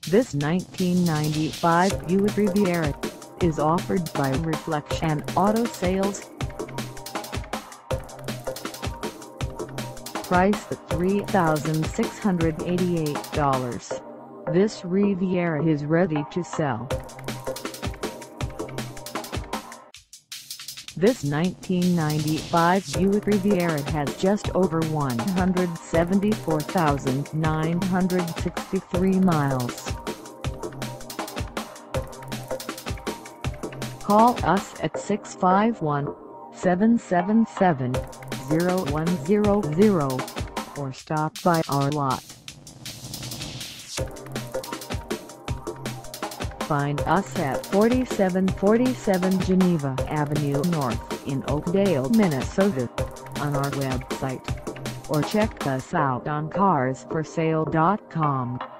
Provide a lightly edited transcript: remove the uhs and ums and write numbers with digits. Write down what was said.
This 1995 Buick Riviera is offered by Reflection Auto Sales. Priced at $3,688, this Riviera is ready to sell. This 1995 Buick Riviera has just over 174,963 miles. Call us at 651-777-0100 or stop by our lot. Find us at 4747 Geneva Avenue North in Oakdale, Minnesota, on our website, or check us out on carsforsale.com.